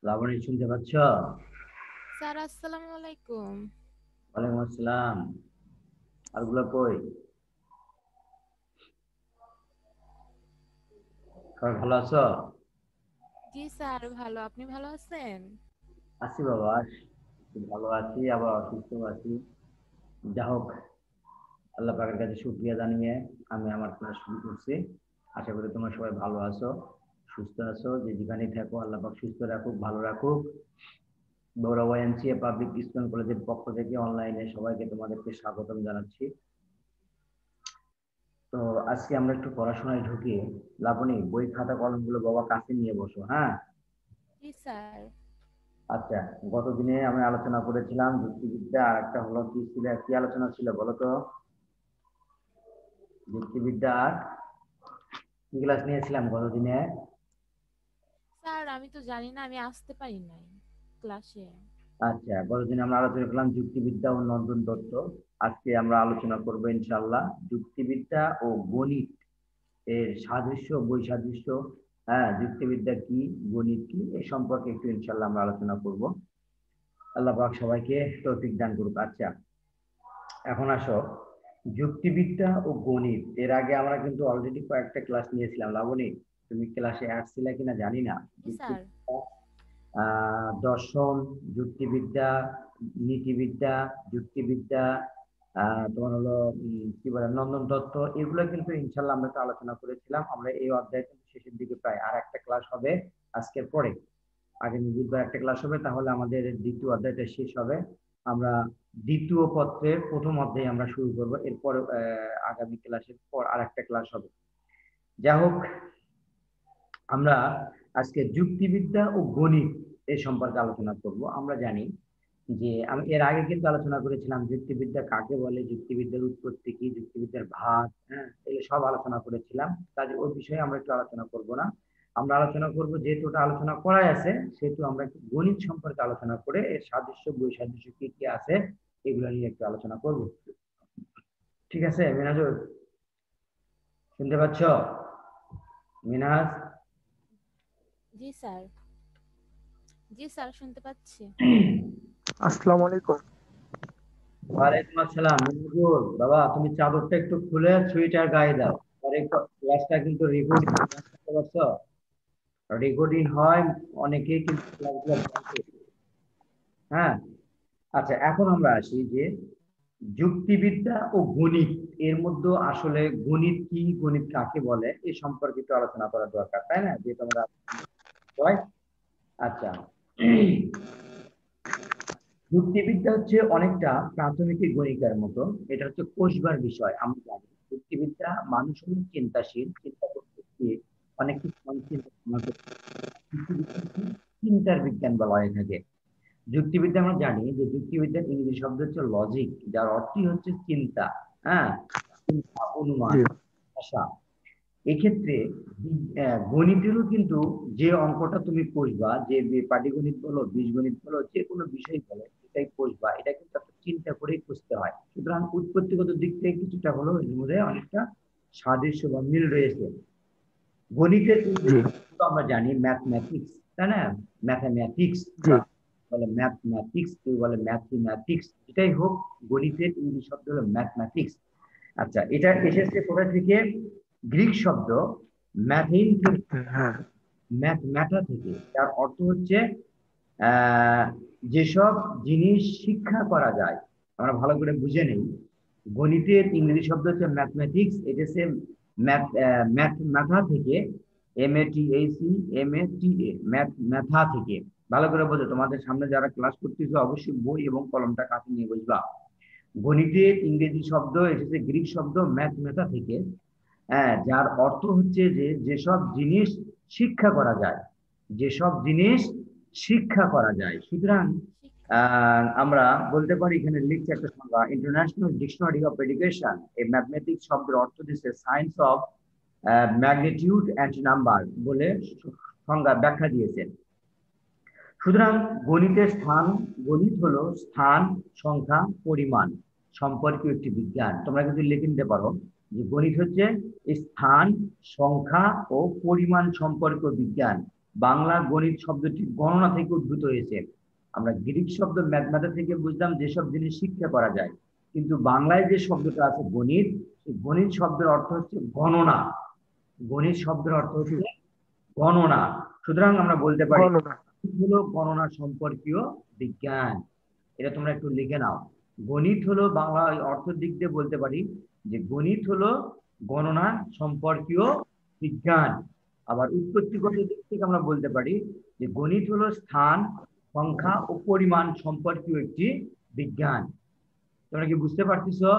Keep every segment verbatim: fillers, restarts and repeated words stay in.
লাবণী শুনতে পাচ্ছ? স্যার আসসালামু আলাইকুম। ওয়ালাইকুম আসসালাম। আরগুলো কই? সবাই ভালো আছো? জি স্যার ভালো, আপনি ভালো আছেন? আছি বাবা, খুব ভালো আছি, আবার অসুস্থ আছি। যা হোক, আল্লাহ পাকের কাছে শুকরিয়া জানিয়ে আমি আমার ক্লাস শুরু করছি। আশা করি তোমরা সবাই ভালো আছো, সুস্থ আছো। যে যেখানেই থাকো আল্লাহ পাক সুস্থ রাখুক, ভালো রাখুক। বগুড়া ওয়াইএমসিএ পাবলিক স্কুল কলেজের পক্ষ থেকে অনলাইনে সবাইকে তোমাদেরকে স্বাগতম জানাচ্ছি। তো আজকে আমরা একটু পড়াশোনায় ঢুকি। লাবণী, বই খাতা কলমগুলো বাবা কাছে নিয়ে বসো, হ্যাঁ? জি স্যার। আচ্ছা, গতদিনে আমি আলোচনা করেছিলাম যুক্তিবিদ্যা, আর একটা হলো কি ছিল, কি আলোচনা ছিল বলো তো? যুক্তিবিদ্যা আর কি ক্লাস নিয়েছিলাম গতদিনে? স্যার আমি তো জানি না, আমি আসতে পারি নাই ক্লাসে। আচ্ছা, গতদিন আমরা আলোচনা করলাম যুক্তিবিদ্যা ও নন্দন তত্ত্ব। আজকে আমরা আলোচনা করবো ইনশাল্লাহ যুক্তিবিদ্যা ও গণিত এর সাদৃশ্য বৈসাদৃশ্য। হ্যাঁ, যুক্তিবিদ্যা কি, গণিত কি, এ সম্পর্কে একটু ইনশাল্লাহ আমরা আলোচনা করব। আল্লাহ পাক সবাইকে তৌফিক দান করুক। আচ্ছা, এখন আসো, যুক্তিবিদ্যা ও গণিত এর আগে আমরা কিন্তু অলরেডি কয়েকটা ক্লাস নিয়েছিলাম। লাবণী, তুমি ক্লাসে আসছিলে কিনা জানি না। জি স্যার। যুক্তিবিদ্যা, আহ দর্শন, যুক্তিবিদ্যা, নীতিবিদ্যা, যুক্তিবিদ্যা, আহ তোমার হলো উম, কি বলে নন্দন তত্ত্ব, এগুলো কিন্তু ইনশাল্লাহ আমরা তো আলোচনা করেছিলাম। আমরা এই অধ্যায় কিন্তু শেষের দিকে, প্রায় আর একটা ক্লাস হবে আজকের পরে। আগামী বুধবার একটা ক্লাস হবে, তাহলে আমাদের দ্বিতীয় অধ্যায়টা শেষ হবে। আমরা দ্বিতীয় পত্রের প্রথম অধ্যায় আমরা শুরু করব। এরপর আহ, আগামী ক্লাসের পর আর একটা ক্লাস হবে। যা হোক, আমরা আজকে যুক্তিবিদ্যা ও গণিত এ সম্পর্কে আলোচনা করব। আমরা জানি যে আমি এর আগে কিন্তু আলোচনা করেছিলাম যুক্তিবিদ্যা কাকে বলে, যুক্তিবিদ্যার উৎপত্তি কি, যুক্তিবিদ্যার ভাগ, হ্যাঁ, এগুলো সব আলোচনা করেছিলাম। কাজে ওই বিষয়ে আমরা একটু আলোচনা করব না। আমরা আলোচনা করব, যেহেতু ওটা আলোচনা করাই আছে, সেহেতু আমরা একটু গণিত সম্পর্কে আলোচনা করে এর সাদৃশ্য বৈসাদৃশ্য কি কি আছে এগুলো নিয়ে একটু আলোচনা করব। ঠিক আছে মিনাজুর, শুনতে পাচ্ছ? মিনাজ? জি স্যার। জি স্যার শুনতে পাচ্ছি। আসসালামু আলাইকুম। ওয়ালাইকুম আসসালাম। মিনাজুর বাবা, তুমি চাদরটা একটু খুলে সোয়েটার গায়ে দাও। আর এই ক্লাসটা কিন্তু রেকর্ডিং, বুঝতে পারছো? রেকর্ডিং হয়, অনেকেই কিন্তু ক্লাসগুলো দেখে। হ্যাঁ। আচ্ছা, এখন আমরা আসি যে যুক্তিবিদ্যা ও গণিত এর মধ্যে আসলে গণিত কি, গণিত কাকে বলে, এ সম্পর্কে একটু আলোচনা করা দরকার, তাই না? যে তোমরা হয়। আচ্ছা, যুক্তিবিদ্যা হচ্ছে অনেকটা প্রাথমিক গণিতের মতো। এটা হচ্ছে কোষবার বিষয়। আমরা জানি যুক্তিবিদ্যা মানুষ হল চিন্তাশীল, চিন্তা করতে গিয়ে অনেক কিছু মানুষ চিন্তা ভাবনা করতে পারে। যুক্তিবিদ্যাকে চিন্তার বিজ্ঞান বলা হয়ে থাকে। যুক্তিবিদ্যা আমরা জানি যে যুক্তিবিদ্যার ইংরেজি শব্দ হচ্ছে লজিক, যার অর্থই হচ্ছে চিন্তা। হ্যাঁ, চিন্তা, অনুমান, জি আশা। এক্ষেত্রে বি- আহ, গণিতেরও কিন্তু যে অঙ্কটা তুমি কষবা, যে বি- পাটিগণিত বলো, বীজগণিত বলো, যে কোনো বিষয় বলো, এটাই কষবা, এটা কিন্তু একটা চিন্তা করেই কষতে হয়। সুতরাং উৎপত্তিগত দিক থেকে কিছুটা হলেও এর মধ্যে অনেকটা সাদৃশ্য বা মিল রয়েছে। গণিতের জি ইংরেজি শব্দ আমরা জানি ম্যাথমেটিক্স, তাই না? ম্যাথামেটিক্স জি বা বলে ম্যাথমেটিক্স, কেউ বলে ম্যাথমেটিক্স, যেটাই হোক, গণিতের ইংরেজি শব্দ হলো ম্যাথমেটিক্স। আচ্ছা, এটা এসেছে কোথা থেকে? গ্রিক শব্দ ম্যাথিন থেকে, হ্যাঁ ম্যাথ ম্যাথা থেকে, যার অর্থ হচ্ছে আহ যেসব জিনিস শিক্ষা করা যায়। আমরা ভালো করে বুঝে নেই, গণিতের ইংরেজি শব্দ হচ্ছে ম্যাথমেটিক্স। এটা হচ্ছে ম্যাথ ম্যাথ ম্যাথা থেকে, M A T A C, M A T A, math ম্যাথা থেকে। ভালো করে বোঝো, তোমাদের সামনে যারা ক্লাস করতেছো অবশ্যই বই এবং কলমটা কাছে নিয়ে বসবা। গণিতের ইংরেজি শব্দ এসেছে গ্রিক শব্দ ম্যাথ মেথা থেকে, হ্যাঁ, যার অর্থ হচ্ছে যে যেসব জিনিস শিক্ষা করা যায়, যেসব জিনিস শিক্ষা করা যায়। সুতরাং শিক্ষা। আহ, আমরা বলতে পারি, এখানে লিখছে একটা সংজ্ঞা, ইন্টারন্যাশনাল ডিকশনারি অফ এডুকেশন, এই ম্যাথমেটিক্স শব্দের অর্থ দিচ্ছে science of magnitude and number বলে সংজ্ঞা ব্যাখ্যা দিয়েছেন। সুতরাং গণিতের স্থান, গণিত হলো স্থান, সংখ্যা, পরিমাণ সম্পর্কীয় একটি বিজ্ঞান। তোমরা কিন্তু লিখে নিতে পারো যে গণিত হচ্ছে স্থান, সংখ্যা ও পরিমাণ সম্পর্কীয় বিজ্ঞান। বাংলা গণিত শব্দটি গণনা থেকে উদ্ভূত হয়েছে। আমরা গ্রিক শব্দ ম্যাথমেটিক্স থেকে বুঝলাম যেসব জিনিস শিক্ষা করা যায়, কিন্তু বাংলায় যে শব্দটা আছে গণিত, সেই গণিত শব্দের অর্থ হচ্ছে গণনা। গণিত শব্দের অর্থ হচ্ছে গণনা। সুতরাং আমরা বলতে পারি গণনা। হলো গণনা সম্পর্কীয় বিজ্ঞান। এটা তোমরা একটু লিখে নাও। গণিত হলো বাংলা অর্থের দিক দিয়ে বলতে পারি যে গণিত হলো গণনা সম্পর্কীয় বিজ্ঞান। আবার উৎপত্তিগত দিক থেকে আমরা বলতে পারি যে গণিত হলো স্থান, সংখ্যা ও পরিমাণ সম্পর্কীয় একটি বিজ্ঞান। তোমরা কি বুঝতে পারতেছো?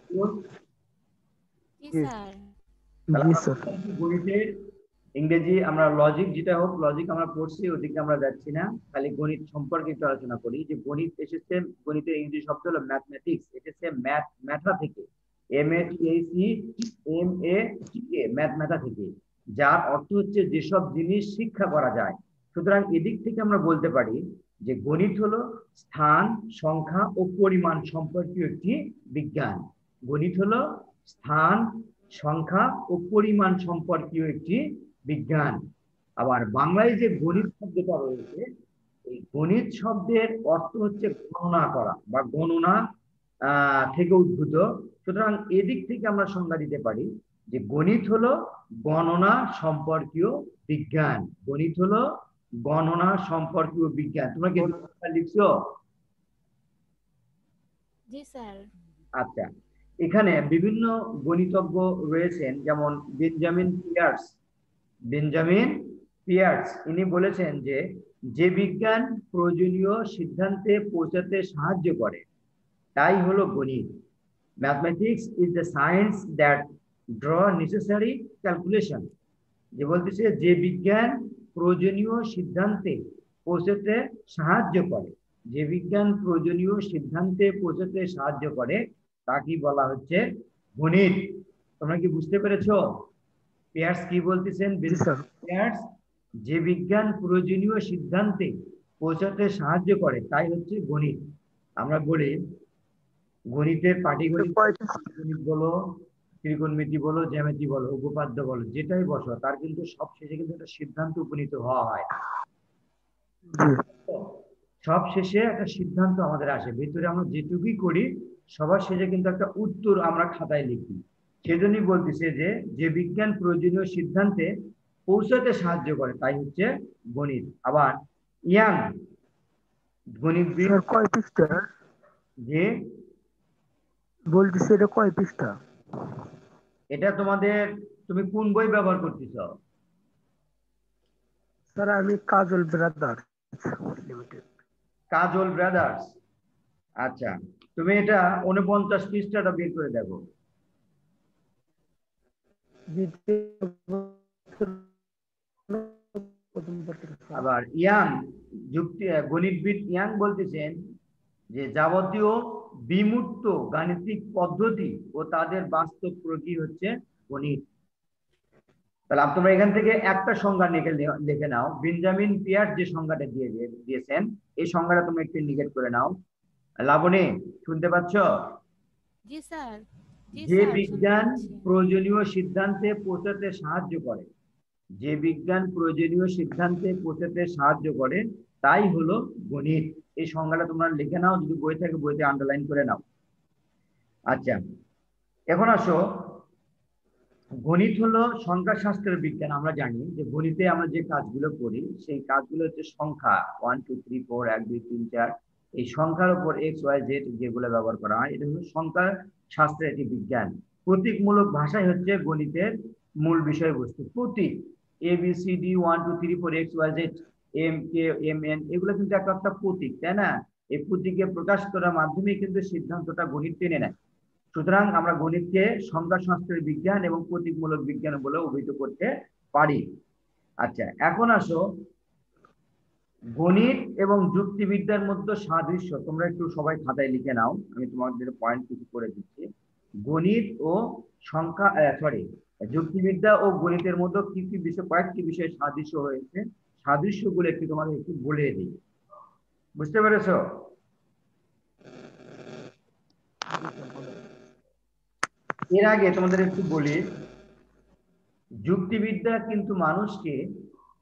জি জি স্যার। তাহলে জি আমরা স্যার। গণিতের ইংরেজি আমরা লজিক যেটা হোক, লজিক আমরা পড়ছি, ওদিকে আমরা যাচ্ছি না, খালি গণিত সম্পর্কে একটু আলোচনা করি। যে গণিত এসেছে, গণিতের ইংরেজি শব্দ হলো ম্যাথমেটিক্স, এসেছে ম্যাথ ম্যাথা থেকে, M A T A C M A T A ম্যাথমেথা থেকে, যার অর্থ হচ্ছে যেসব জিনিস শিক্ষা করা যায়। সুতরাং এদিক থেকে আমরা বলতে পারি যে গণিত হলো স্থান, সংখ্যা ও পরিমাণ সম্পর্কীয় একটি বিজ্ঞান। গণিত হলো স্থান, সংখ্যা ও পরিমাণ সম্পর্কীয় একটি বিজ্ঞান। আবার বাংলায় যে গণিত শব্দটা রয়েছে, এই গণিত শব্দের অর্থ হচ্ছে গণনা করা বা গণনা আহ থেকে উদ্ভূত। সুতরাং এদিক থেকে আমরা সংজ্ঞা দিতে পারি যে গণিত হলো গণনা সম্পর্কীয় বিজ্ঞান। গণিত হলো গণনা সম্পর্কীয় বিজ্ঞান। তোমরা কি লিখছো? জি স্যার। আচ্ছা, এখানে বিভিন্ন গণিতজ্ঞ রয়েছেন, যেমন বেঞ্জামিন পিয়ার্স। বেঞ্জামিন পিয়ার্স ইনি বলেছেন যে যে বিজ্ঞান প্রয়োজনীয় সিদ্ধান্তে পৌঁছাতে সাহায্য করে তাই হলো গণিত। Mathematics is the science that draw necessary calculation. যে বলতেছে যে বিজ্ঞান প্রয়োজনীয় সিদ্ধান্তে পৌঁছাতে সাহায্য করে, যে বিজ্ঞান প্রয়োজনীয় সিদ্ধান্তে পৌঁছাতে সাহায্য করে তাকে বলা হচ্ছে গণিত। তোমরা কি বুঝতে পেরেছো পিয়ার্স কি বলতেছেন? জি স্যার। পিয়ার্স যে বিজ্ঞান প্রয়োজনীয় সিদ্ধান্তে পৌঁছাতে সাহায্য করে তাই হচ্ছে গণিত। আমরা বলি গণিতের পাটিগণিত গণিত বলো, ত্রিকোণমিতি বলো, জ্যামিতি বলো, উপপাদ্য বলো, যেটাই বসো, তার কিন্তু সব শেষে কিন্তু একটা সিদ্ধান্ত উপনীত হওয়া হয়। জি সব শেষে একটা সিদ্ধান্ত আমাদের আসে, ভিতরে আমরা যেটুকুই করি সবার শেষে কিন্তু একটা উত্তর আমরা খাতায় লিখি। সেজন্যই বলতেছে যে যে বিজ্ঞান প্রয়োজনীয় সিদ্ধান্তে পৌঁছাতে সাহায্য করে তাই হচ্ছে গণিত। আবার ইয়াং গণিতবিদ স্যার কয় পৃষ্ঠা? যে বলতেছি এটা কয় পৃষ্ঠা? এটা তোমাদের, তুমি কোন বই ব্যবহার করতেছ? স্যার আমি Kajal brother limited. Kajal brothers. আচ্ছা, তুমি এটা উনপঞ্চাশ পৃষ্ঠাটা বের করে দেখো। আবার ইয়াং যুক্তি গণিতবিদ ইয়াং বলতেছেন যে যাবতীয় বিমূর্ত গাণিতিক পদ্ধতি ও তাদের বাস্তব প্রয়োগই হচ্ছে গণিত। তাহলে তোমরা এখান থেকে একটা সংজ্ঞা লিখে লিখে নাও। বেঞ্জামিন পিয়ার্স যে সংজ্ঞাটা দিয়ে দিয়েছেন এই সংজ্ঞাটা তোমরা একটু নিকেট করে নাও। লাবণী শুনতে পাচ্ছ? জি স্যার। জি যে স্যার, শুনতে বিজ্ঞান পাচ্ছি। প্রয়োজনীয় সিদ্ধান্তে পৌঁছাতে সাহায্য করে, যে বিজ্ঞান প্রয়োজনীয় সিদ্ধান্তে পৌঁছাতে সাহায্য করে তাই হলো গণিত। এই সংজ্ঞাটা তোমরা লিখে নাও, যদি বই থাকে বইতে আন্ডারলাইন করে নাও। আচ্ছা, এখন আসো, গণিত হলো সংখ্যা শাস্ত্রের বিজ্ঞান। আমরা জানি যে গণিতে আমরা যে কাজগুলো করি সেই কাজগুলো হচ্ছে সংখ্যা, ওয়ান টু থ্রি ফোর, এক দুই তিন চার, এই সংখ্যার উপর এক্স ওয়াই জেড যেগুলো ব্যবহার করা হয় এটা হলো সংখ্যা শাস্ত্রের একটি বিজ্ঞান। প্রতীকমূলক ভাষাই হচ্ছে গণিতের মূল বিষয়বস্তু। প্রতীক A B C D one two three four X Y Z M K M N এগুলো কিন্তু একটা একটা প্রতীক, তাই না? এই প্রতীকে প্রকাশ করার মাধ্যমে কিন্তু সিদ্ধান্তটা গণিত টেনে নেয়। সুতরাং আমরা গণিতকে সংখ্যা শাস্ত্রের বিজ্ঞান এবং প্রতীকমূলক বিজ্ঞান বলে অভিহিত করতে পারি। আচ্ছা, এখন আসো গণিত এবং যুক্তিবিদ্যার মধ্যে সাদৃশ্য। তোমরা একটু সবাই খাতায় লিখে নাও, আমি তোমাদের পয়েন্ট কিছু করে দিচ্ছি। গণিত ও সংখ্যা সরি যুক্তিবিদ্যা ও গণিতের মধ্যে কি কি বিষয়, কয়েকটি বিষয়ে সাদৃশ্য হয়েছে, সাদৃশ্যগুলো একটু তোমাদের একটু বলে দিই। বুঝতে পেরেছো? এর আগে তোমাদের একটু বলি, যুক্তিবিদ্যা কিন্তু মানুষকে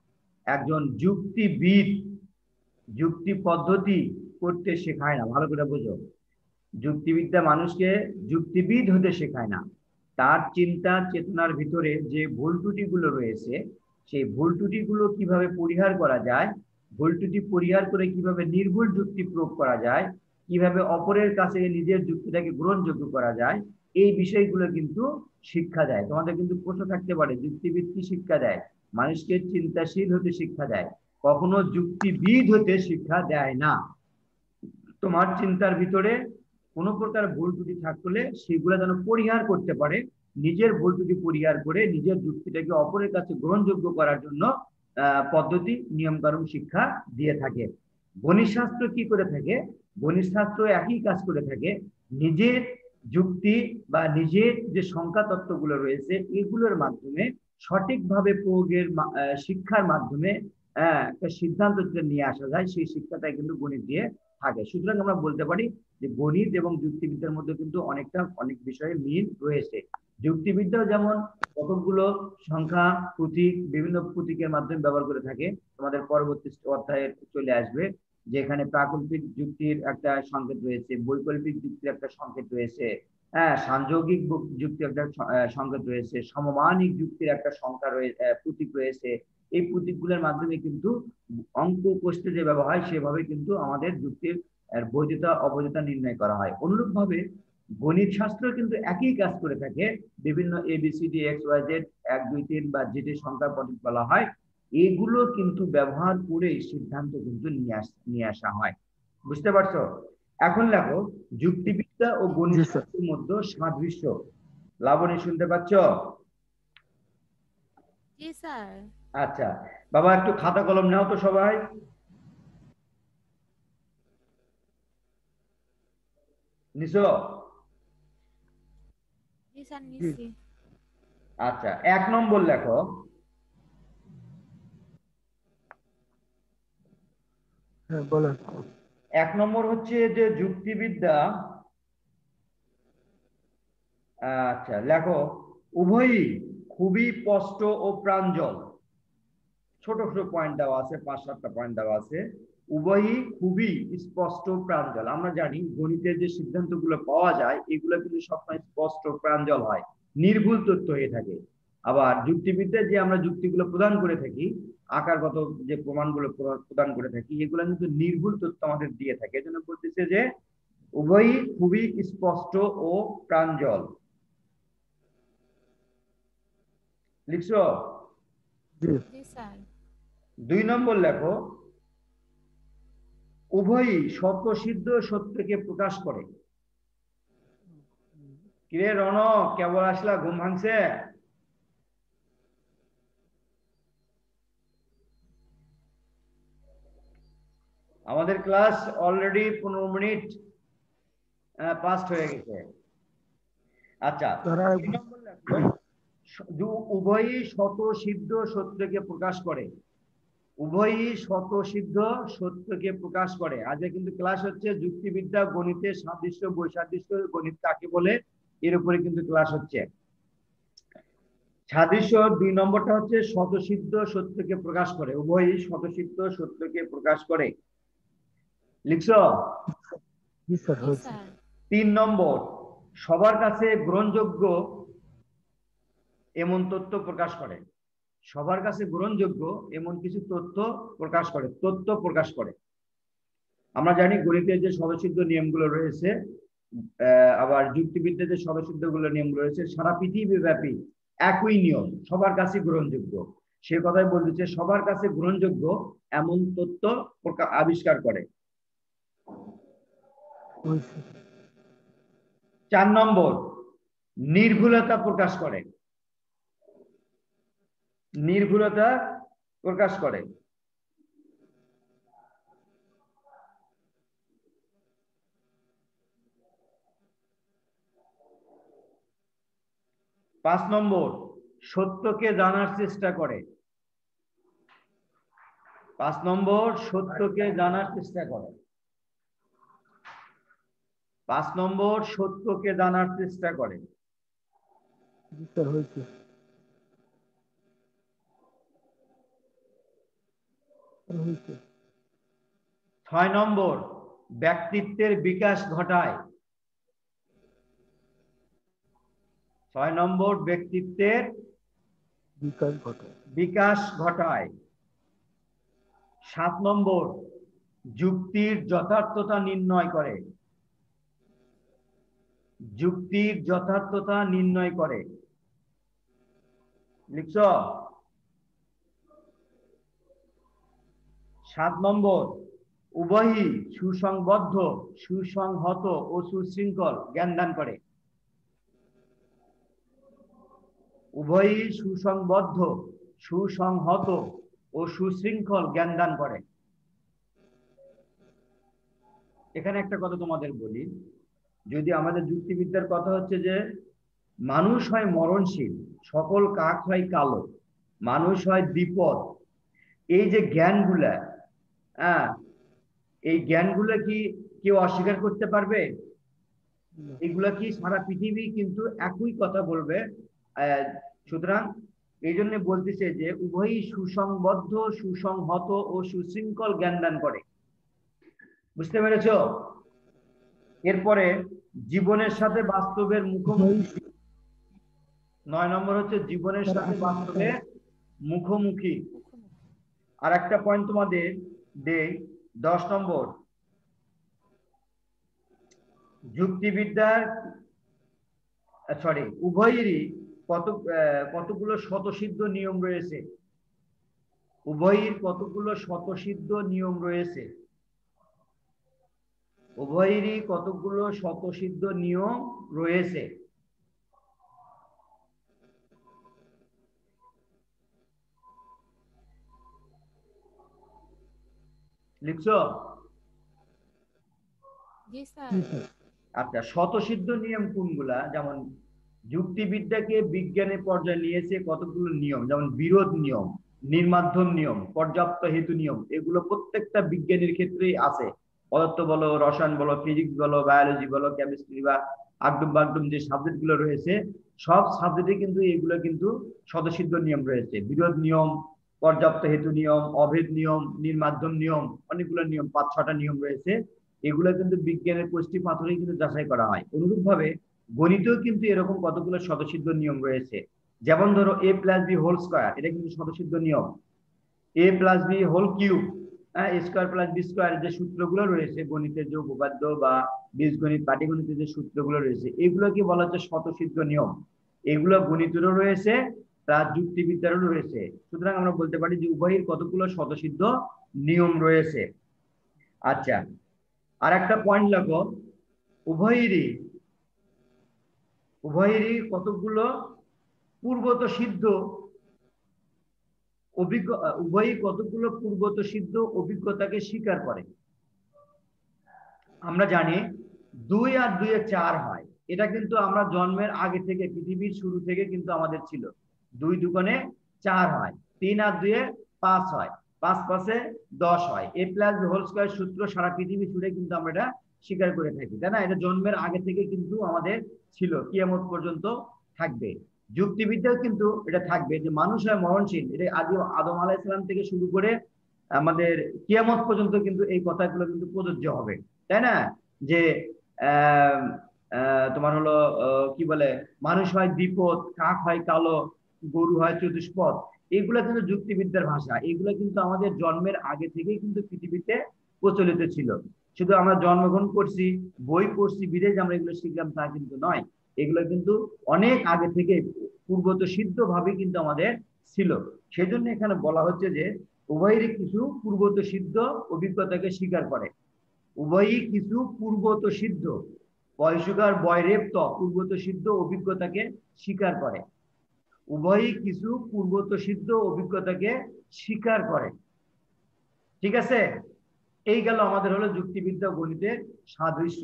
একজন যুক্তিবিদ যুক্তি পদ্ধতি করতে শেখায় না, ভালো করে বোঝো। যুক্তিবিদ্যা মানুষকে যুক্তিবিদ হতে শেখায় না, তার চিন্তা চেতনার ভিতরে যে ভুল ত্রুটিগুলো রয়েছে সেই ভুল ত্রুটিগুলো কিভাবে পরিহার করা যায়, ভুল ত্রুটি পরিহার করে কিভাবে নির্ভুল যুক্তি প্রয়োগ করা যায়, কিভাবে অপরের কাছে নিজের যুক্তিটাকে গ্রহণযোগ্য করা যায়, এই বিষয়গুলো কিন্তু শিক্ষা দেয়। তোমাদের কিন্তু প্রশ্ন থাকতে পারে যুক্তিবিদ কি শিক্ষা দেয়? মানুষকে চিন্তাশীল হতে শিক্ষা দেয়, কখনো যুক্তিবিদ হতে শিক্ষা দেয় না। তোমার চিন্তার ভিতরে কোনো প্রকার ভুল ত্রুটি থাকলে সেগুলো যেন পরিহার করতে পারে, নিজের ভুল ত্রুটি পরিহার করে নিজের যুক্তিটাকে অপরের কাছে গ্রহণযোগ্য করার জন্য আহ পদ্ধতি নিয়মকানুন শিক্ষা দিয়ে থাকে। গণিত শাস্ত্র কি করে থাকে? গণিত শাস্ত্র একই কাজ করে থাকে, নিজের যুক্তি বা নিজের যে সংখ্যা তত্ত্বগুলো রয়েছে এগুলোর মাধ্যমে সঠিকভাবে প্রয়োগের শিক্ষার মাধ্যমে আহ একটা সিদ্ধান্ত নিয়ে আসা যায়, সেই শিক্ষাটাই কিন্তু গণিত দিয়ে থাকে। সুতরাং আমরা বলতে পারি যে গণিত এবং যুক্তিবিদ্যার মধ্যে কিন্তু অনেকটা অনেক বিষয়ে মিল রয়েছে। যুক্তিবিদ্যাও যেমন কতগুলো সংখ্যা প্রতীক বিভিন্ন প্রতীকের মাধ্যমে ব্যবহার করে থাকে, তোমাদের পরবর্তী অধ্যায়ে চলে আসবে যেখানে প্রাকল্পিক যুক্তির একটা সংকেত রয়েছে, বৈকল্পিক যুক্তির একটা সংকেত রয়েছে, হ্যাঁ সাংযোগিক যুক্তির একটা সংকেত রয়েছে, সমমানিক যুক্তির একটা সংখ্যা রয়েছে, প্রতীক রয়েছে। এই প্রতীকগুলোর মাধ্যমে কিন্তু অঙ্ক কষতে যে ব্যবহার হয় সেভাবে কিন্তু আমাদের যুক্তির বৈধতা অবৈধতা নির্ণয় করা হয়। অনুরূপ ভাবে গণিত শাস্ত্র কিন্তু একই কাজ করে থাকে, বিভিন্ন এবিসিডি এক্স ওয়াই জেড এক দুই তিন বা যেটি সংখ্যা পদ্ধতি বলা হয় এগুলো কিন্তু ব্যবহার করে সিদ্ধান্ত কিন্তু নিয়ে আস নিয়ে আসা হয়। বুঝতে পারছো? এখন দেখো যুক্তিবিদ্যা ও গণিত শাস্ত্রের মধ্যে সাদৃশ্য। লাবণী শুনতে পাচ্ছ? জি স্যার। আচ্ছা বাবা একটু খাতা কলম নাও তো সবাই। নিছো? জি স্যার নিছি। আচ্ছা এক নম্বর লেখো। হ্যাঁ বলেন। এক নম্বর হচ্ছে যে যুক্তিবিদ্যা, আচ্ছা লেখো, উভয়ই খুবই স্পষ্ট ও প্রাঞ্জল। ছোট ছোট পয়েন্ট দেওয়া আছে, পাঁচ সাতটা পয়েন্ট দেওয়া আছে। উভয়ই খুবই স্পষ্ট প্রাঞ্জল। আমরা জানি গণিতের যে সিদ্ধান্তগুলো পাওয়া যায় এগুলো কিন্তু সবসময় স্পষ্ট প্রাঞ্জল হয়, নির্ভুল তথ্য হয়ে থাকে। আবার যুক্তিবিদ্যায় যে আমরা যুক্তিগুলো প্রদান করে থাকি, আকারগত যে প্রমাণগুলো প্রদান করে থাকি এগুলো কিন্তু নির্ভুল তথ্য আমাদের দিয়ে থাকে। এজন্য বলতেছে যে উভয়ই খুবই স্পষ্ট ও প্রাঞ্জল। লিখছো? জি স্যার। দুই নম্বর লেখো, উভয়ই স্বতঃসিদ্ধ সত্যকে প্রকাশ করে। কিরে রনক, কেবল আসলা, ঘুম ভাঙছে? আমাদের ক্লাস অলরেডি পনেরো মিনিট পাস্ট হয়ে গেছে। আচ্ছা উভয়ই স্বতঃসিদ্ধ সত্যকে প্রকাশ করে। উভয়ই স্বতঃসিদ্ধ সত্যকে প্রকাশ করে। আজকে কিন্তু ক্লাস হচ্ছে যুক্তিবিদ্যা গণিতের সাদৃশ্য বৈসাদৃশ্য গণিত কাকে বলে, এর উপরে কিন্তু ক্লাস হচ্ছে। সাদৃশ্য দুই নম্বরটা হচ্ছে স্বতঃসিদ্ধ সত্যকে প্রকাশ করে। উভয়ই স্বতঃসিদ্ধ সত্যকে প্রকাশ করে। লিখছো? তিন নম্বর, সবার কাছে গ্রহণযোগ্য এমন তথ্য প্রকাশ করে। সবার কাছে গ্রহণযোগ্য এমন কিছু তথ্য প্রকাশ করে, তথ্য প্রকাশ করে। আমরা জানি গণিতের যে স্বতঃসিদ্ধ নিয়মগুলো রয়েছে, আবার যুক্তিবিদ্যার যে স্বতঃসিদ্ধ গুলো নিয়মগুলো রয়েছে সারা পৃথিবী ব্যাপী একই নিয়ম, সবার কাছে গ্রহণযোগ্য। সে কথাই বলতেছে সবার কাছে গ্রহণযোগ্য এমন তথ্য আবিষ্কার করে। চার নম্বর, নির্ভুলতা প্রকাশ করে। নির্ভুলতা প্রকাশ করে। পাঁচ নম্বর, সত্যকে জানার চেষ্টা করে। পাঁচ নম্বর, সত্যকে জানার চেষ্টা করে। পাঁচ নম্বর, সত্যকে জানার চেষ্টা করে। হয়েছে। ছয় নম্বর ব্যক্তিত্বের বিকাশ ঘটায়। ছয় নম্বর ব্যক্তিত্বের বিকাশ ঘটে। বিকাশ ঘটায়। সাত নম্বর যুক্তির যথার্থতা নির্ণয় করে। যুক্তির যথার্থতা নির্ণয় করে। লিখছ? সাত নম্বর উভয়ই সুসংবদ্ধ, সুসংহত ও সুশৃঙ্খল জ্ঞান দান করে। উভয়ই সুসংবদ্ধ, সুসংহত ও সুশৃঙ্খল জ্ঞান দান করে। এখানে একটা কথা তোমাদের বলি, যদি আমাদের যুক্তিবিদ্যার কথা হচ্ছে যে মানুষ হয় মরণশীল, সকল কাক হয় কালো, মানুষ হয় দ্বিপদ, এই যে জ্ঞানগুলা, হ্যাঁ, এই জ্ঞানগুলা কি কেউ অস্বীকার করতে পারবে? এগুলা কি সারা পৃথিবী কিন্তু একই কথা বলবে। আহ সুতরাং এই জন্য বলতেছে যে উভয়ই সুসংবদ্ধ, সুসংহত ও সুশৃঙ্খল জ্ঞান দান করে। বুঝতে পেরেছ? এরপরে জীবনের সাথে বাস্তবের মুখোমুখি। নয় নম্বর হচ্ছে জীবনের সাথে বাস্তবের মুখোমুখি। আর একটা পয়েন্ট তোমাদের দেই, দশ নম্বর যুক্তিবিদ্যার সরি উভয়েরই কত কতগুলো স্বতঃসিদ্ধ নিয়ম রয়েছে। উভয়ের কতগুলো স্বতঃসিদ্ধ নিয়ম রয়েছে। উভয়েরই কতগুলো স্বতঃসিদ্ধ নিয়ম রয়েছে। লিখছো? জি স্যার। আচ্ছা, স্বতঃসিদ্ধ নিয়ম কোনগুলা? যেমন যুক্তিবিদ্যাকে বিজ্ঞানের পর্যায়ে নিয়েছে কতগুলো নিয়ম, যেমন বিরোধ নিয়ম, নির্মাধ্যম নিয়ম, পর্যাপ্ত হেতু নিয়ম, এগুলো প্রত্যেকটা বিজ্ঞানীর ক্ষেত্রেই আছে। পদার্থ বলো, রসায়ন বলো, ফিজিক্স বলো, বায়োলজি বলো, কেমিস্ট্রি বা আগডুম বাগডুম যে সাবজেক্ট গুলো রয়েছে, সব সাবজেক্টে কিন্তু এগুলো কিন্তু স্বতঃসিদ্ধ নিয়ম রয়েছে। বিরোধ নিয়ম, পর্যাপ্ত হেতু নিয়ম, অভেদ নিয়ম, নির্মাধ্যম নিয়ম, অনেকগুলো নিয়ম, পাঁচ ছটা নিয়ম রয়েছে। এগুলো কিন্তু বিজ্ঞানের কোষ্ঠী পাথরে কিন্তু যাচাই করা হয়। অনুরূপ ভাবে গণিতেও কিন্তু এরকম কতগুলো স্বতঃসিদ্ধ নিয়ম রয়েছে। যেমন ধরো A plus B whole square, এটা কিন্তু স্বতঃসিদ্ধ নিয়ম। A plus B whole cube, হ্যাঁ, স্কোয়ার প্লাস বি স্কোয়ার, যে সূত্রগুলো রয়েছে গণিতের, যে উপপাদ্য বা বীজগণিত, পাটিগণিতের যে সূত্রগুলো রয়েছে, এগুলোকে বলা হচ্ছে স্বতঃসিদ্ধ নিয়ম। এগুলো গণিতেরও রয়েছে, প্লাস যুক্তিবিদ্যারও রয়েছে। সুতরাং আমরা বলতে পারি যে উভয়ের কতগুলো স্বতঃসিদ্ধ নিয়ম রয়েছে। আচ্ছা, আর একটা পয়েন্ট লাগো, উভয়েরই উভয়েরই কতগুলো পূর্বত সিদ্ধ অভিজ্ঞ উভয়ই কতগুলো পূর্বত সিদ্ধ অভিজ্ঞতাকে স্বীকার করে। আমরা জানি দুই আর দুইয়ে চার হয়, এটা কিন্তু আমরা জন্মের আগে থেকে, পৃথিবীর শুরু থেকে কিন্তু আমাদের ছিল। দুই দুগুণে চার হয়, তিন আর দুইয়ে পাঁচ হয়, পাঁচ পাঁচে দশ হয়। এ প্লাস হোল স্কয়ার সূত্র সারা পৃথিবী জুড়ে কিন্তু আমরা এটা স্বীকার করে থাকি, তাই না? এটা জন্মের আগে থেকে কিন্তু আমাদের ছিল, কিয়ামত পর্যন্ত থাকবে। যুক্তিবিদ্যাও কিন্তু এটা থাকবে যে মানুষ হয় মরণশীল, এটা আদি আদম আলাইহিস সালাম থেকে শুরু করে আমাদের কিয়ামত পর্যন্ত কিন্তু এই কথাগুলো কিন্তু প্রযোজ্য হবে, তাই না? যে আহ তোমার হলো কি বলে, মানুষ হয় দ্বিপদ, কাক হয় কালো, গরু হয় চতুষ্পদ। এগুলো কিন্তু যুক্তিবিদ্যার ভাষা। এগুলো কিন্তু আমাদের জন্মের আগে থেকেই কিন্তু পৃথিবীতে প্রচলিত ছিল। শুধু আমরা জন্মগ্রহণ করছি, বই পড়ছি, বিদেশ আমরা এগুলো শিখলাম তা কিন্তু নয়। এগুলো কিন্তু অনেক আগে থেকে পূর্বত সিদ্ধ ভাবে কিন্তু আমাদের ছিল। সেজন্য এখানে বলা হচ্ছে যে উভয়েরই কিছু পূর্বত সিদ্ধ অভিজ্ঞতাকে স্বীকার করে। উভয়ই কিছু পূর্বত সিদ্ধ, বয়সুগার বয়রেপ্ত পূর্বত সিদ্ধ অভিজ্ঞতাকে স্বীকার করে। উভয়ই কিছু পূর্বত সিদ্ধ অভিজ্ঞতাকে স্বীকার করে। ঠিক আছে? এই গেল আমাদের হলো যুক্তিবিদ্যা গণিতের সাদৃশ্য।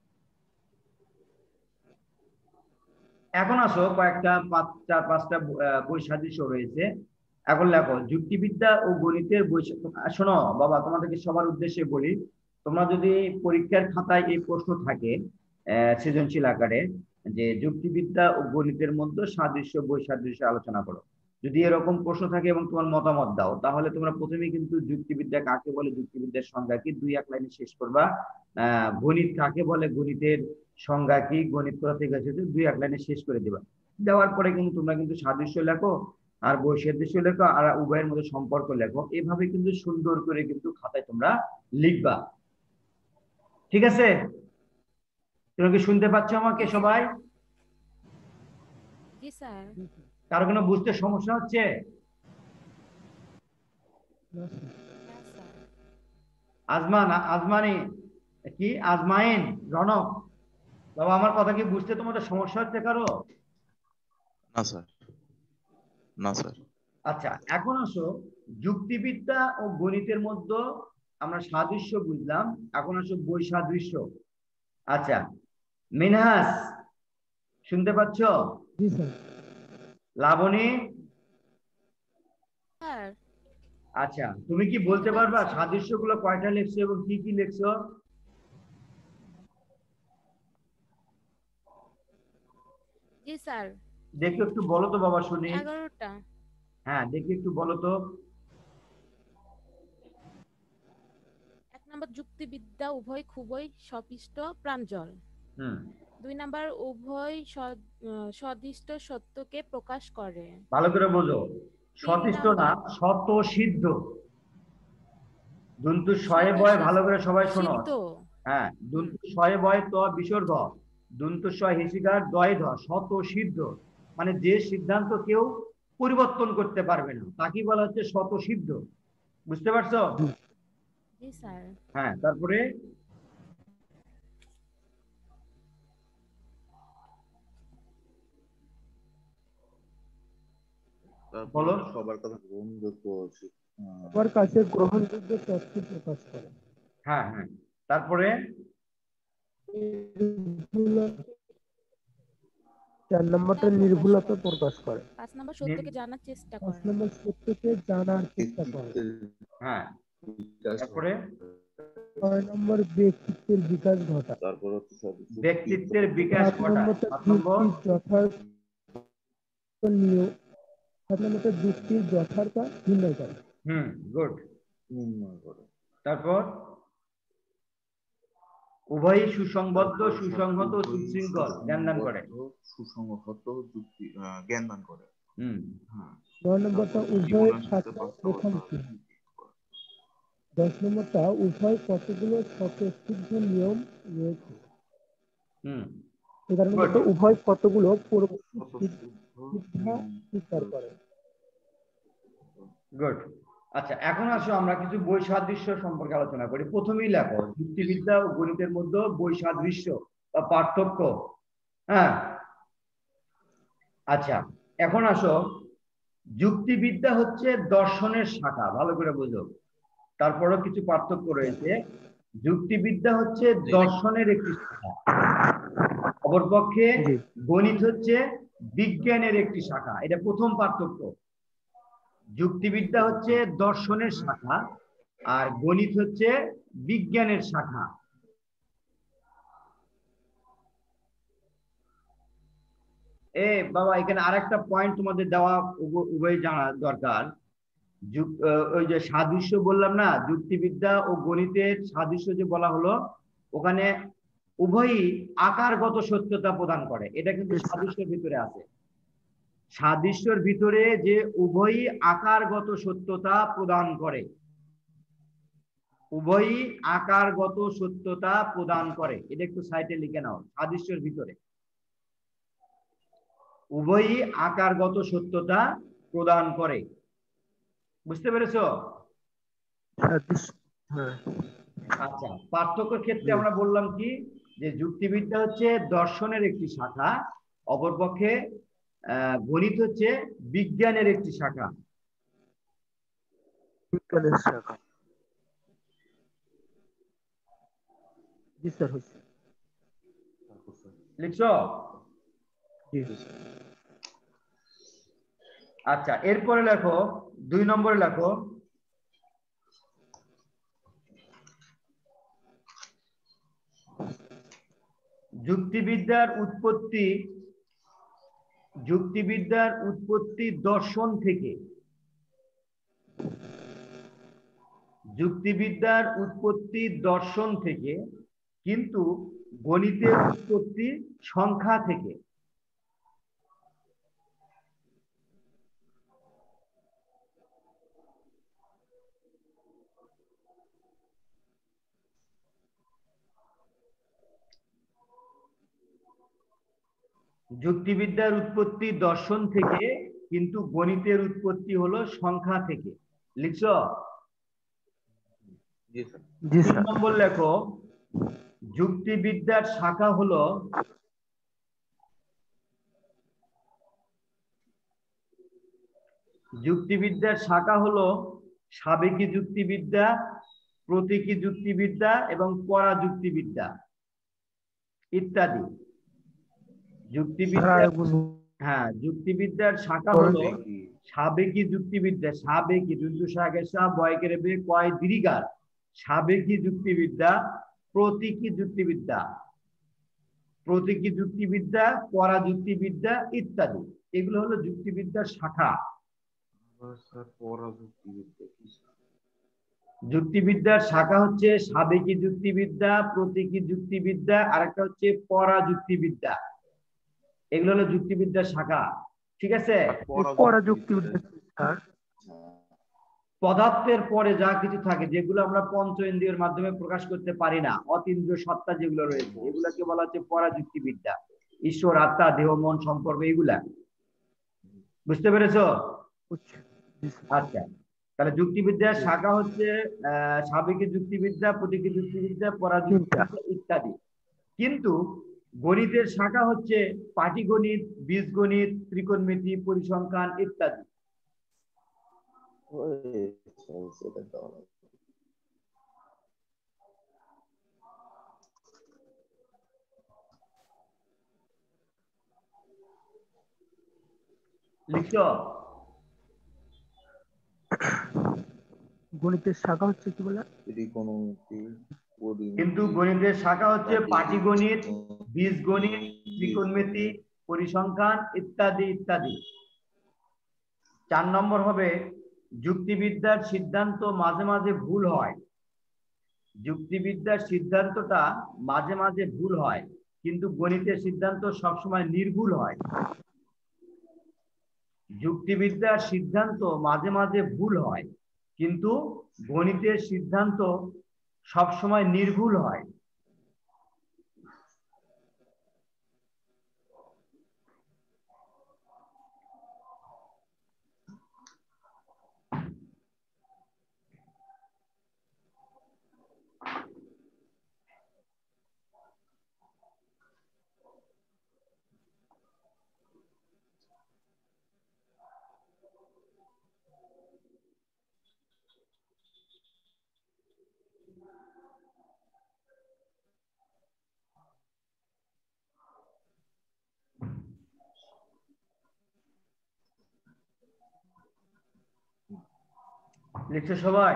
এখন আসো কয়েকটা পাঁচ চার পাঁচটা বৈসাদৃশ্য রয়েছে। এখন লেখো যুক্তিবিদ্যা ও গণিতের বৈশিষ্ট্য। শোনো বাবা, তোমাদেরকে সবার উদ্দেশ্যে বলি, তোমরা যদি পরীক্ষার খাতায় এই প্রশ্ন থাকে আহ সৃজনশীল আকারে যে যুক্তিবিদ্যা ও গণিতের মধ্যে সাদৃশ্য বৈসাদৃশ্য আলোচনা করো, যদি এরকম প্রশ্ন থাকে এবং তোমার মতামত দাও, তাহলে তোমরা প্রথমেই কিন্তু যুক্তিবিদ্যা কাকে বলে, যুক্তিবিদ্যার সংজ্ঞা কি, দুই এক লাইনে শেষ করবা। আহ গণিত কাকে বলে, গণিতের সংজ্ঞা কি, গণিত কোথা থেকে এসেছে, দুই এক লাইনে শেষ করে দিবা। দেওয়ার পরে কিন্তু তোমরা কিন্তু সাদৃশ্য লেখো আর বৈসাদৃশ্য লেখো আর উভয়ের মধ্যে সম্পর্ক লেখো। এভাবে কিন্তু সুন্দর করে কিন্তু খাতায় তোমরা লিখবা। ঠিক আছে? তোমরা কি শুনতে পাচ্ছ আমাকে জি সবাই? স্যার। জি স্যার। কারো কোনো বুঝতে সমস্যা হচ্ছে? না স্যার। আজমান, আজমানি কি, আজমাইন, রনক, বাবা আমার কথা কি বুঝতে তোমাদের সমস্যা হচ্ছে কারো? না স্যার, না স্যার। আচ্ছা, এখন আসো যুক্তিবিদ্যা ও গণিতের মধ্যে আমরা সাদৃশ্য বুঝলাম, এখন আসো বৈসাদৃশ্য। আচ্ছা, মিনহাস শুনতে পাচ্ছ? জি স্যার। লাবণী, স্যার আচ্ছা তুমি কি বলতে পারবা সাদৃশ্য গুলো কয়টা লিখছো এবং কি কি লিখছো? জি স্যার। দেখি একটু বলো তো বাবা শুনি। এগারোটা। হ্যাঁ দেখি একটু বলো তো। এক নম্বর যুক্তিবিদ্যা উভয় খুবই সপিষ্ট প্রাঞ্জল। হুম, দুই নাম্বার উভয় সদ- আহ, সদিষ্ট সত্যকে প্রকাশ করে। ভালো করে বোঝো। তিন সতিষ্ঠ না, নাম্বার শত সিদ্ধ। দন্তু শয়ে বয়, স্বতঃসি- ভালো করে সবাই শোনো। সিদ্ধ। হ্যাঁ, হুম। দন্তু শয়ে বয় ত বিসর্গ, দন্তু শয় হিসিকার দয় ধ, শত সিদ্ধ। মানে যে সিদ্ধান্ত কেউ পরিবর্তন করতে পারবে না তাকে বলা হচ্ছে শত সিদ্ধ। বুঝতে পারছো? জি স্যার। হ্যাঁ, তারপরে বলো। তারপর সবার কথা গ্রহণযোগ্য আছে। আহ, সবার কাছে গ্রহণযোগ্য তথ্য প্রকাশ করে। হ্যাঁ হ্যাঁ, তারপরে চার নম্বরটা প্রকাশ নির্ভুলতা করে। প্রকাশ করে। পাঁচ নম্বর সত্যকে জানার চেষ্টা পাঁচ করে। নম্বর সত্যকে জানার চেষ্টা করে। ব্যক্তিত্বের হ্যাঁ, বিকাশ তারপরে ছয় নম্বর ব্যক্তিত্বের বিকাশ ঘটায়। তারপর হচ্ছে সব- ব্যক্তিত্বের বিকাশ সাত ঘটায়। নম্বরটা সাত নম্বর, যুক্তির যথার্থ নিয়োগ সাত নম্বরটা যুক্তির যথার্থ নির্ণয় করে। হুম, গুড। নির্ণয় করে। তারপর উভয়ই সুসংবদ্ধ, তারপর সুসংহত ও উভয়ই সুশৃঙ্খল জ্ঞান দান করে। সুসংবদ্ধ, সুসংহত যুক্তি আহ, জ্ঞান দান করে। হুম, হ্যাঁ। নয় নম্বরটা তারপর উভয়ের জীবনের সাথে সাথে বাস্তবতা রেখাংশী। দশ নম্বরটা উভয় কতগুলো স্বতঃসিদ্ধ নিয়ম রয়েছে। হুম, এগারো গুড। নম্বরটা উভয় কতগুলো পরবর্তী স্বতঃসিদ্ধ সিদ্ধা নিয়ম স্বীকার রয়েছে। করে। গুড। আচ্ছা, এখন আসো আমরা কিছু বৈসাদৃশ্য সম্পর্কে আলোচনা করি। প্রথমেই লেখো যুক্তিবিদ্যা ও গণিতের মধ্যে বৈসাদৃশ্য বা পার্থক্য। হ্যাঁ, আচ্ছা এখন আসো, যুক্তিবিদ্যা হচ্ছে দর্শনের শাখা, ভালো করে বুঝো। তারপরেও কিছু পার্থক্য রয়েছে। যুক্তিবিদ্যা হচ্ছে দর্শনের একটি শাখা, অপরপক্ষে জি। গণিত হচ্ছে বিজ্ঞানের একটি শাখা। এটা প্রথম পার্থক্য। যুক্তিবিদ্যা হচ্ছে দর্শনের শাখা আর গণিত হচ্ছে বিজ্ঞানের শাখা। এ বাবা, এখানে আরেকটা পয়েন্ট তোমাদের দেওয়া উভ- উভয় জানা দরকার। যুক- আহ, ওই যে সাদৃশ্য বললাম না, যুক্তিবিদ্যা ও গণিতের সাদৃশ্য যে বলা হলো, ওখানে উভয়ই আকারগত সত্যতা প্রদান করে। এটা কিন্তু Yes, sir. সাদৃশ্যের ভিতরে আছে। সাদৃশ্যের ভিতরে যে উভয়ই আকারগত সত্যতা প্রদান করে, উভয়ই আকারগত সত্যতা প্রদান করে। এটা একটু সাইটে লিখে নাও। সাদৃশ্যের ভিতরে উভয়ই আকারগত সত্যতা প্রদান করে। বুঝতে পেরেছো? সাদৃশ্য, হ্যাঁ। আচ্ছা, পার্থক্যের ক্ষেত্রে জি। আমরা বললাম কি, যে যুক্তিবিদ্যা হচ্ছে দর্শনের একটি শাখা, অপরপক্ষে আহ গণিত হচ্ছে বিজ্ঞানের একটি শাখা। বিজ্ঞানের শাখা। জি স্যার, হচ্ছে। লিখছো? জি। আচ্ছা, এরপরে লেখো দুই নম্বরে লেখো যুক্তিবিদ্যার উৎপত্তি যুক্তিবিদ্যার উৎপত্তি দর্শন থেকে, যুক্তিবিদ্যার উৎপত্তি দর্শন থেকে, কিন্তু গণিতের উৎপত্তি সংখ্যা থেকে। যুক্তিবিদ্যার উৎপত্তি দর্শন থেকে, কিন্তু গণিতের উৎপত্তি হলো সংখ্যা থেকে। লিখছো? জি স্যার। জি তিন স্যার। নম্বর লেখো, যুক্তিবিদ্যার শাখা হলো যুক্তিবিদ্যার শাখা হলো সাবেকি যুক্তিবিদ্যা, প্রতীকী যুক্তিবিদ্যা এবং পরাযুক্তিবিদ্যা ইত্যাদি। যুক্তিবিদ্যা, হ্যাঁ, যুক্তিবিদ্যার শাখা হলো সাবেকি যুক্তিবিদ্যা, সাবেকি দুটো শাকের সা বয়কের বে কয় দীর্ঘার, সাবেকি যুক্তিবিদ্যা, প্রতীকী যুক্তিবিদ্যা, প্রতীকী যুক্তিবিদ্যা, পরাযুক্তিবিদ্যা ইত্যাদি। এগুলো হলো যুক্তিবিদ্যার শাখা। স্যার পরাযুক্তিবিদ্যা কি? যুক্তিবিদ্যার শাখা হচ্ছে সাবেকি যুক্তিবিদ্যা, প্রতীকী যুক্তিবিদ্যা, আর একটা হচ্ছে পরাযুক্তিবিদ্যা। এগুলো হলো যুক্তিবিদ্যার শাখা। ঠিক আছে? পরাযুক্তিবিদ্যা স্যার পদার্থের পরে যা কিছু থাকে, যেগুলো আমরা পঞ্চ ইন্দ্রিয়ের মাধ্যমে প্রকাশ করতে পারি না, অতীন্দ্রিয় সত্তা যেগুলো রয়েছে, এগুলাকে বলা হচ্ছে পরাযুক্তিবিদ্যা। ঈশ্বর, আত্মা, দেহ, মন সম্পর্ক, এগুলা। বুঝতে পেরেছো? আচ্ছা, তাহলে যুক্তিবিদ্যার শাখা হচ্ছে আহ সাবেকি যুক্তিবিদ্যা, প্রতীকী যুক্তিবিদ্যা, পরাযুক্তিবিদ্যা ইত্যাদি। কিন্তু গণিতের শাখা হচ্ছে পাটিগণিত, বীজগণিত, ত্রিকোণমিতি, পরিসংখ্যান ইত্যাদি। লিখছো? গণিতের শাখা হচ্ছে কি বলে? ত্রিকোণমিতি, কিন্তু গণিতের শাখা হচ্ছে পাটিগণিত, বীজগণিত, ত্রিকোণমিতি, পরিসংখ্যান ইত্যাদি ইত্যাদি। চার নম্বর হবে, যুক্তিবিদ্যার সিদ্ধান্ত মাঝে মাঝে ভুল হয়। যুক্তিবিদ্যার সিদ্ধান্তটা মাঝে মাঝে ভুল হয়, কিন্তু গণিতের সিদ্ধান্ত সবসময় নির্ভুল হয়। যুক্তিবিদ্যার সিদ্ধান্ত মাঝে মাঝে ভুল হয়, কিন্তু গণিতের সিদ্ধান্ত সবসময় নির্ভুল হয়। লিখছো সবাই?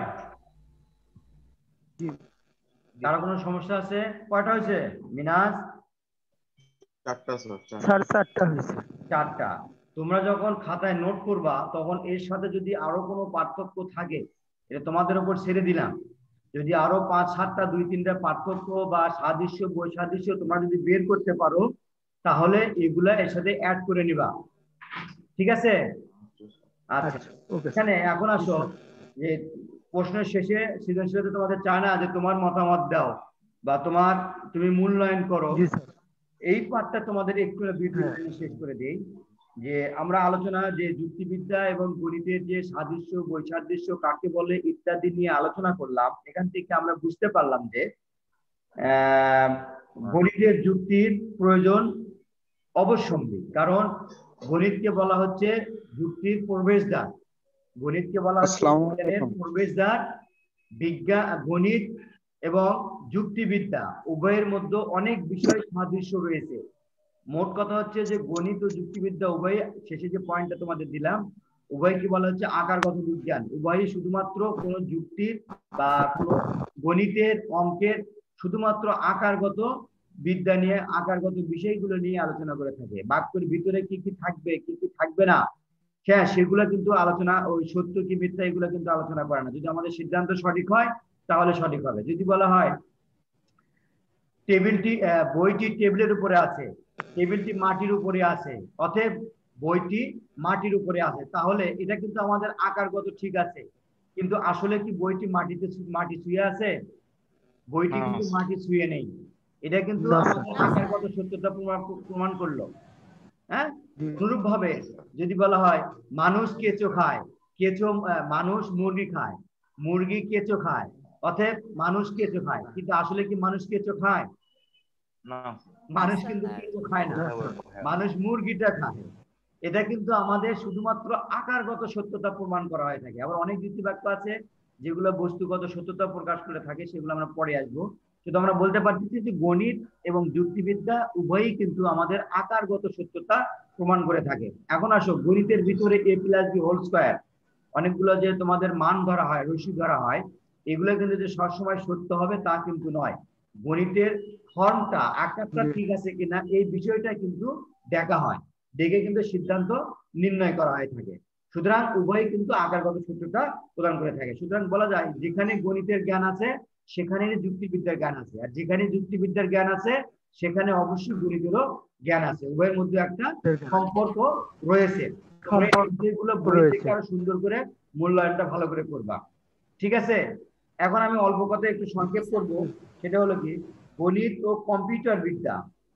কারো কোনো সমস্যা আছে? কয়টা হয়েছে মিনাজ? চারটা স্যার। স্যার চারটা হয়েছে। চারটা। তোমরা যখন খাতায় নোট করবা, তখন এর সাথে যদি আরো কোনো পার্থক্য থাকে, এটা তোমাদের উপর ছেড়ে দিলাম। যদি আরো পাঁচ সাতটা দুই তিনটা পার্থক্য বা সাদৃশ্য বৈসাদৃশ্য তোমরা যদি বের করতে পারো, তাহলে এগুলা এর সাথে অ্যাড করে নিবা। ঠিক আছে? আচ্ছা, এখানে এখন আসো যে প্রশ্নের শেষে সৃজনশীলতা তোমাদের চায় না যে তোমার মতামত দাও বা তোমার তুমি মূল্যায়ন করো। এই পার্টটা তোমাদের একটু ভিডিও শেষ করে দেই। যে আমরা আলোচনা যে যুক্তিবিদ্যা এবং গণিতের যে সাদৃশ্য বৈসাদৃশ্য কাকে বলে ইত্যাদি নিয়ে আলোচনা করলাম, এখান থেকে আমরা বুঝতে পারলাম যে আহ গণিতের যুক্তির প্রয়োজন অবশ্যম্ভাবী। কারণ গণিতকে বলা হচ্ছে যুক্তির প্রবেশদ্বার, গণিতকে বলা হচ্ছে জ্ঞানের প্রবেশদ্বার। বিজ্ঞান, গণিত এবং যুক্তিবিদ্যা উভয়ের মধ্যে অনেক বিষয় সাদৃশ্য রয়েছে। মোট কথা হচ্ছে যে গণিত ও যুক্তিবিদ্যা উভয়, শেষে যে পয়েন্টটা তোমাদের দিলাম, উভয়কে বলা হচ্ছে আকারগত বিজ্ঞান। উভয়ই শুধুমাত্র কোন যুক্তির বা কোন গণিতের অঙ্কের শুধুমাত্র আকারগত বিদ্যা নিয়ে আকারগত বিষয়গুলো নিয়ে আলোচনা করে থাকে। বাক্যের ভিতরে কি কি থাকবে কি কি থাকবে না, হ্যাঁ সেগুলো কিন্তু আলোচনা, ওই সত্য কি মিথ্যা এগুলো কিন্তু আলোচনা করে না। যদি আমাদের সিদ্ধান্ত সঠিক হয় তাহলে সঠিক হবে। যদি বলা হয় টেবিলটি বইটি টেবিলের উপরে আছে, টেবিলটি মাটির উপরে আছে, অতএব বইটি মাটির উপরে আছে, তাহলে এটা কিন্তু আমাদের আকারগত ঠিক আছে, কিন্তু আসলে কি বইটি মাটিতে মাটি ছুঁয়ে আছে? বইটি কিন্তু মাটি ছুঁয়ে নেই। এটা কিন্তু আমাদের আকারগত সত্যতা প্রমাণ করলো। হ্যাঁ, অনুরূপ ভাবে যদি বলা হয় মানুষ কেঁচো খায়, কেঁচো মানুষ মুরগি খায়, মুরগি কেঁচো খায়, অতএব মানুষ কেঁচো খায়, কিন্তু আসলে কি মানুষ কেঁচো খায়? মানুষ কিন্তু কেঁচো খায় না, মানুষ মুরগিটা খায়। এটা কিন্তু আমাদের শুধুমাত্র আকারগত সত্যতা প্রমাণ করা হয়ে থাকে। আবার অনেক যুক্তি বাক্য আছে যেগুলো বস্তুগত সত্যতা প্রকাশ করে থাকে, সেগুলো আমরা পরে আসবো। শুধু আমরা বলতে পারছি যে গণিত এবং যুক্তিবিদ্যা উভয়ই কিন্তু আমাদের আকারগত সত্যতা প্রমাণ করে থাকে। এখন আসো, গণিতের ভিতরে A plus B whole square অনেকগুলো যে তোমাদের মান ধরা হয়, রশি ধরা হয়, এগুলো কিন্তু যে সবসময় সত্য হবে তা কিন্তু নয়। গণিতের ফর্মটা আকারটা ঠিক আছে কিনা এই বিষয়টা কিন্তু দেখা হয়, দেখে কিন্তু সিদ্ধান্ত নির্ণয় করা হয়ে থাকে। সুতরাং উভয়ই কিন্তু আকারগত সত্যতা প্রদান করে থাকে। সুতরাং বলা যায় যেখানে গণিতের জ্ঞান আছে সেখানে যুক্তিবিদ্যার জ্ঞান আছে, আর যেখানে যুক্তিবিদ্যার জ্ঞান আছে সেখানে অবশ্যই গণিতেরও জ্ঞান আছে। উভয়ের মধ্যে একটা সম্পর্ক রয়েছে। যেগুলো বই থেকে আরো সুন্দর করে মূল্যায়নটা ভালো করে করবা, ঠিক আছে? এখন আমি অল্প কথা একটু সংক্ষেপ করব, সেটা হলো কি গণিত ও কম্পিউটার বিদ্যা।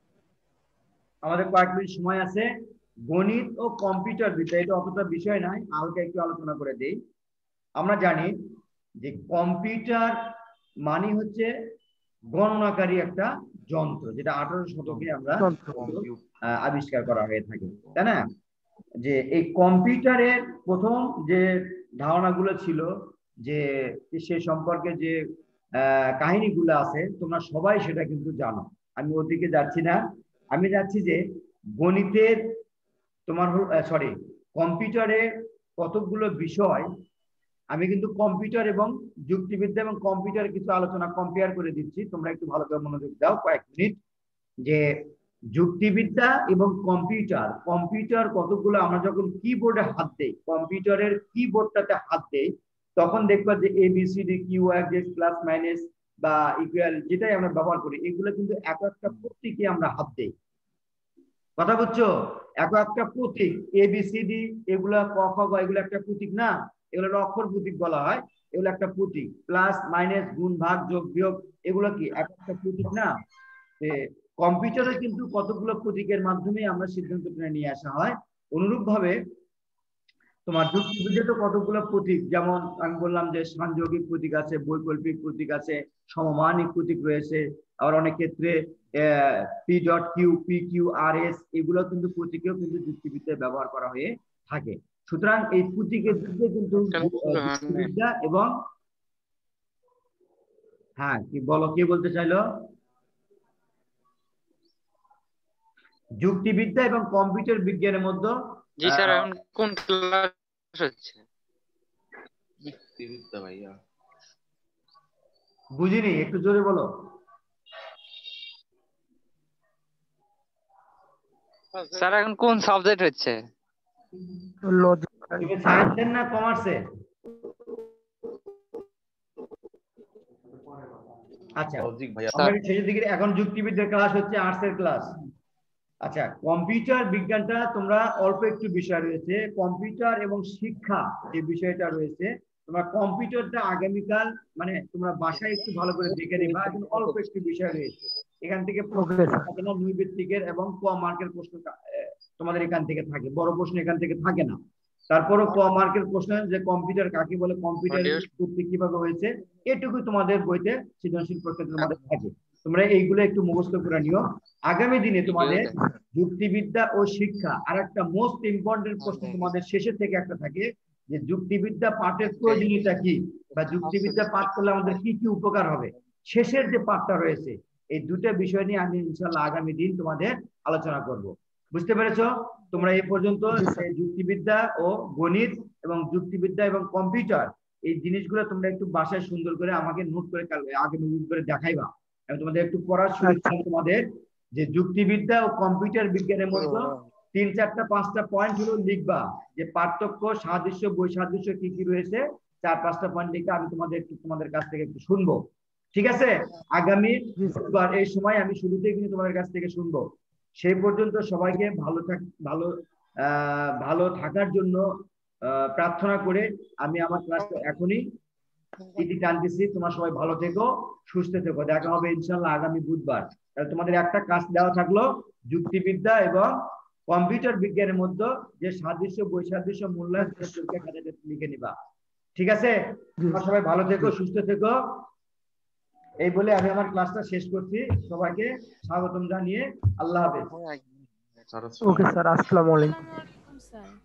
আমাদের কয়েক মিনিট সময় আছে। গণিত ও কম্পিউটার বিদ্যা এটা অতটা বিষয় নয়, হালকা একটু আলোচনা করে দেই। আমরা জানি যে কম্পিউটার মানে হচ্ছে গণনাকারী একটা যন্ত্র, যেটা আঠারো শতকে আমরা আবিষ্কার করা হয়ে থাকে, তাই না? যে এই কম্পিউটারের প্রথম যে ধারণাগুলো ছিল, যে সে সম্পর্কে যে কাহিনীগুলো আছে তোমরা সবাই সেটা কিন্তু জানো, আমি ওদিকে যাচ্ছি না। আমি যাচ্ছি যে গণিতের তোমার সরি কম্পিউটারের কতগুলো বিষয়, আমি কিন্তু কম্পিউটার এবং যুক্তিবিদ্যা এবং কম্পিউটার কিছু আলোচনা কম্পেয়ার করে দিচ্ছি, তোমরা একটু ভালো করে মনোযোগ দাও কয়েক মিনিট। যে যুক্তিবিদ্যা এবং কম্পিউটার, কম্পিউটার কতগুলো আমরা যখন কিবোর্ডে হাত দেই, কম্পিউটারের কিবোর্ডটাতে হাত দেই, তখন দেখবা যে A B C D Q R S plus minus বা ইকুয়াল যেটাই আমরা ব্যবহার করি, এগুলো কিন্তু এক একটা প্রতীকে আমরা হাত দেই। কথা বুঝছো? এক একটা প্রতীক, এ বি সি ডি এগুলা ক খ গ এগুলো একটা প্রতীক না, এগুলো অক্ষর প্রতীক বলা হয়, এগুলো একটা প্রতীক। প্লাস মাইনাস গুণ ভাগ যোগ বিয়োগ এগুলো কি এক একটা প্রতীক না? কম্পিউটারে কিন্তু কতগুলো প্রতীকের মাধ্যমে আমরা সিদ্ধান্ত নিয়ে আসা হয়। অনুরূপ ভাবে তোমার যুক্তিবিদ্যা তো কতগুলো প্রতীক, যেমন আমি বললাম যে সাংযোগিক প্রতীক আছে, বৈকল্পিক প্রতীক আছে, সমমানিক প্রতীক রয়েছে, আবার অনেক ক্ষেত্রে P dot Q, P Q R S এগুলো কিন্তু প্রতীকেও কিন্তু যুক্তিবিদ্যায় ব্যবহার করা হয়ে থাকে। সুতরাং এই প্রতীকের দিকে কিন্তু যুক্তিবিদ্যা এবং হ্যাঁ কি বলো, কে বলতে চাইলো? যুক্তিবিদ্যা এবং কম্পিউটার বিজ্ঞানের মধ্যে জি স্যার এখন কোন ক্লাস হচ্ছে? যুক্তিবিদ্যা ভাইয়া। বুঝিনি, একটু জোরে বলো। স্যার এখন কোন সাবজেক্ট হচ্ছে? তুমি সায়েন্সের না কমার্সে? আচ্ছা শেষের দিকে এখন যুক্তিবিদ্যার ক্লাস হচ্ছে, আর্টসের ক্লাস। আচ্ছা, কম্পিউটার বিজ্ঞানটা তোমরা অল্প একটু বিষয় রয়েছে, কম্পিউটার এবং শিক্ষা যে বিষয়টা রয়েছে, তোমরা কম্পিউটারটা আগামীকাল মানে তোমরা বাসায় একটু ভালো করে দেখে নিবা, এখন অল্প একটু বিষয় রয়েছে। এখান থেকে প্রশ্ন থাকে না, নৈবেত্তিকের এবং ক মার্কের প্রশ্ন তোমাদের এখান থেকে থাকে, বড় প্রশ্ন এখান থেকে থাকে না। তারপরও ক মার্কের প্রশ্ন যে কম্পিউটার কাকে বলে, কম্পিউটার উৎপত্তি কিভাবে হয়েছে, এটুকু তোমাদের বইতে সৃজনশীল প্রশ্ন তোমাদের থাকে। তোমরা এইগুলো একটু মুখস্থ করে নিও। আগামী দিনে তোমাদের যুক্তিবিদ্যা ও শিক্ষা আর একটা মোস্ট ইম্পর্টেন্ট প্রশ্ন তোমাদের শেষের থেকে একটা থাকে, যে যুক্তিবিদ্যা পাঠের প্রয়োজনীয়তা কি, বা যুক্তিবিদ্যা পাঠ করলে আমাদের কি কি উপকার হবে, শেষের যে পাঠটা রয়েছে, এই দুটো বিষয় নিয়ে আমি ইনশাল্লাহ আগামী দিন তোমাদের আলোচনা করব। বুঝতে পেরেছো? তোমরা এই পর্যন্ত যুক্তিবিদ্যা ও গণিত এবং যুক্তিবিদ্যা এবং কম্পিউটার এই জিনিসগুলো তোমরা একটু বাসায় সুন্দর করে আমাকে নোট করে আগে নোট করে দেখাইবা, আমি তোমাদের একটু পড়া শুরু করলাম তোমাদের যে যুক্তিবিদ্যা ও কম্পিউটার বিজ্ঞানের মধ্যে তিন চারটা পাঁচটা পয়েন্ট হলো লিখবা, যে পার্থক্য, সাদৃশ্য, বৈসাদৃশ্য কি কি রয়েছে, চার পাঁচটা পয়েন্ট লিখে আমি তোমাদের একটু তোমাদের কাছ থেকে একটু শুনবো। ঠিক আছে? আগামী বুধবার এই সময় আমি শুরুতেই কিন্তু তোমাদের কাছ থেকে শুনবো। সেই পর্যন্ত সবাইকে ভালো থাক ভালো আহ ভালো থাকার জন্য আহ প্রার্থনা করে আমি আমার ক্লাসটা এখনই ইতি টানতেছি। তোমার সবাই ভালো থেকো, সুস্থ থেকো। দেখা হবে ইনশাল্লাহ আগামী বুধবার। তাহলে তোমাদের একটা কাজ দেওয়া থাকলো, যুক্তিবিদ্যা এবং কম্পিউটার বিজ্ঞানের মধ্যে যে সাদৃশ্য, বৈসাদৃশ্য, মূল্যায়ন খাতাতে লিখে নিবা। ঠিক আছে? তোমরা সবাই ভালো থেকো, সুস্থ থেকো। এই বলে আমি আমার ক্লাসটা শেষ করছি। সবাইকে স্বাগতম জানিয়ে আল্লাহ হাফেজ। ওকে স্যার, আসসালামু আলাইকুম। আসসালামু আলাইকুম স্যার।